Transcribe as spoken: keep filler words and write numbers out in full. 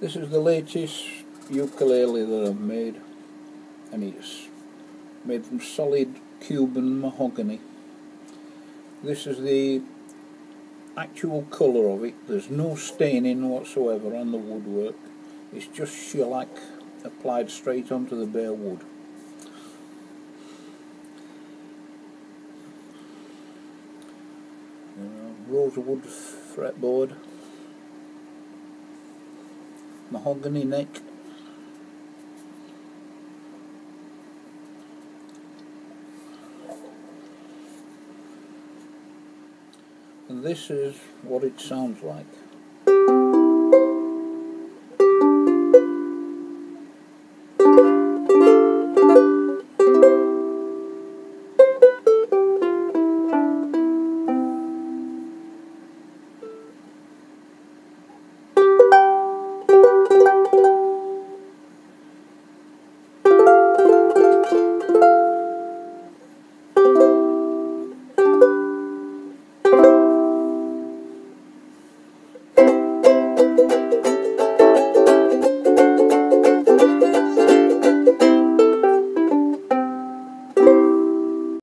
This is the latest ukulele that I've made, and it's made from solid Cuban mahogany. This is the actual colour of it. There's no staining whatsoever on the woodwork. It's just shellac applied straight onto the bare wood. Uh, rosewood fretboard, mahogany neck, and this is what it sounds like.